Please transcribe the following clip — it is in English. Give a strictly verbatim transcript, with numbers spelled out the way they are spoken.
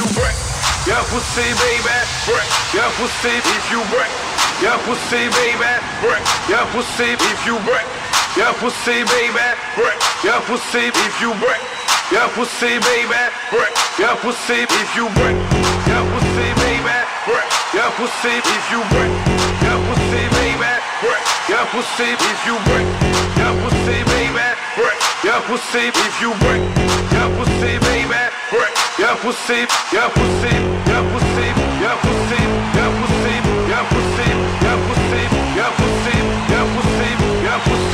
you break your pussy, baby, break your pussy if you break your pussy, baby, break your pussy if you break your pussy, baby, break your pussy if you break your pussy, baby, break your pussy if you break your pussy, baby, break your pussy if you break your pussy, baby, break your pussy if you break your pussy, baby, break your pussy if you break your pussy, baby, break your pussy, your pussy, your pussy, your pussy, your pussy, your pussy, your pussy, your pussy, your pussy, your pussy.